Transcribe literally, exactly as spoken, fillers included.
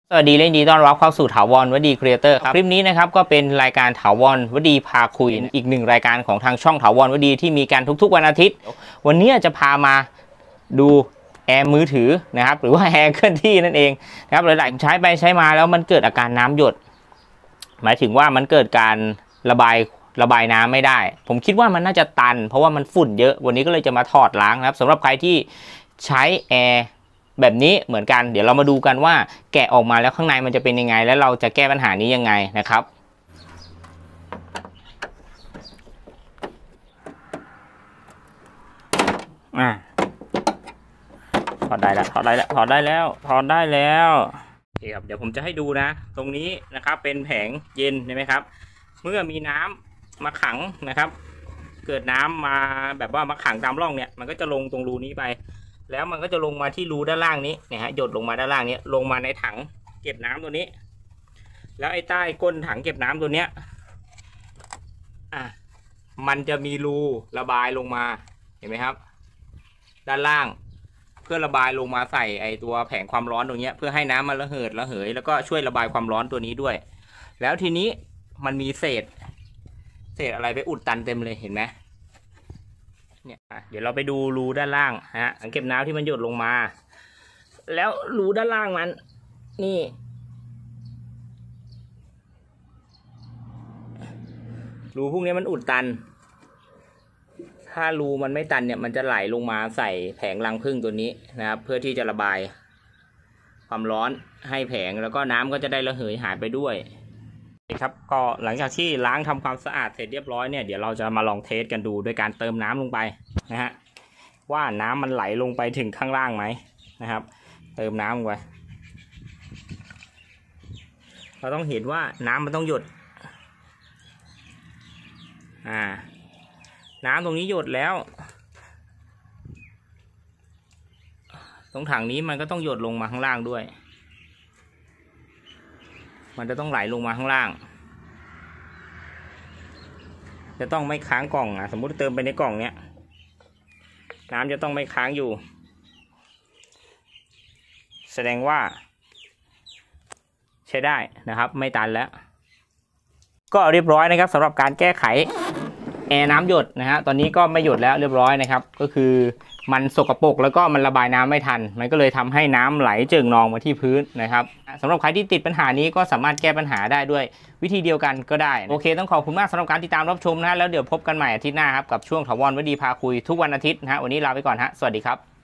สวัสดีและยินดีต้อนรับเข้าสู่ถาวรวดีครีเอเตอร์ครับคลิปนี้นะครับก็เป็นรายการถาวรวดีพาคุยอีกหนึ่งรายการของทางช่องถาวรวดีที่มีการทุกๆวันอาทิตย์วันนี้จะพามาดูแอร์มือถือนะครับหรือว่าแอร์เคลื่อนที่นั่นเองนะครับหลายๆใช้ไปใช้มาแล้วมันเกิดอาการน้ำหยดหมายถึงว่ามันเกิดการระบายระบายน้ำไม่ได้ผมคิดว่ามันน่าจะตันเพราะว่ามันฝุ่นเยอะวันนี้ก็เลยจะมาถอดล้างนะครับสำหรับใครที่ใช้แอร์แบบนี้เหมือนกันเดี๋ยวเรามาดูกันว่าแกะออกมาแล้วข้างในมันจะเป็นยังไงแล้วเราจะแก้ปัญหานี้ยังไงนะครับอ่ะถอดได้แล้วถอดได้แล้วถอดได้แล้วถอดได้แล้วโอเคครับเดี๋ยวผมจะให้ดูนะตรงนี้นะครับเป็นแผงเย็นใช่ไหมครับเมื่อมีน้ำมาขังนะครับเกิดน้ำมาแบบว่ามาขังตามร่องเนี่ยมันก็จะลงตรงรูนี้ไปแล้วมันก็จะลงมาที่รูด้านล่างนี้เนี่ยฮะหยดลงมาด้านล่างนี้ลงมาในถังเก็บน้ำตัวนี้แล้วไอ้ใต้ก้นถังเก็บน้ำตัวเนี้ยอ่ะมันจะมีรูระบายลงมาเห็นไหมครับด้านล่างเพื่อระบายลงมาใส่ไอ้ตัวแผงความร้อนตรงนี้เพื่อให้น้ำมันระเหิดระเหยแล้วก็ช่วยระบายความร้อนตัวนี้ด้วยแล้วทีนี้มันมีเศษเศษอะไรไปอุดตันเต็มเลยเห็นไหมเนี่ยเดี๋ยวเราไปดูรูด้านล่างฮะถังเก็บน้ำที่มันหยดลงมาแล้วรูด้านล่างมันนี่รูพวกนี้มันอุดตันถ้ารูมันไม่ตันเนี่ยมันจะไหลลงมาใส่แผงรังผึ้งตัวนี้นะครับเพื่อที่จะระบายความร้อนให้แผงแล้วก็น้ำก็จะได้ระเหยหายไปด้วยครับก็หลังจากที่ล้างทำความสะอาดเสร็จเรียบร้อยเนี่ยเดี๋ยวเราจะมาลองเทสกันดูโดยการเติมน้ำลงไปนะฮะว่าน้ำมันไหลลงไปถึงข้างล่างไหมนะครับเติมน้ำลงไปเราต้องเห็นว่าน้ำมันต้องหยดอ่าน้ำตรงนี้หยดแล้วตรงถังนี้มันก็ต้องหยดลงมาข้างล่างด้วยมันจะต้องไหลลงมาข้างล่างจะต้องไม่ค้างกล่องนะสมมุติเติมไปในกล่องเนี้ยน้ำจะต้องไม่ค้างอยู่แสดงว่าใช้ได้นะครับไม่ตันแล้วก็เรียบร้อยนะครับสำหรับการแก้ไขแอร์น้ำหยดนะฮะตอนนี้ก็ไม่หยดแล้วเรียบร้อยนะครับก็คือมันสกปรกแล้วก็มันระบายน้ำไม่ทันมันก็เลยทำให้น้ำไหลเจิ่งนองมาที่พื้นนะครับสำหรับใครที่ติดปัญหานี้ก็สามารถแก้ปัญหาได้ด้วยวิธีเดียวกันก็ได้โอเคต้องขอบคุณมากสำหรับการติดตามรับชมนะแล้วเดี๋ยวพบกันใหม่อาทิตย์หน้าครับกับช่วงถาวรวดีพาคุยทุกวันอาทิตย์นะฮะวันนี้ลาไปก่อนฮะสวัสดีครับ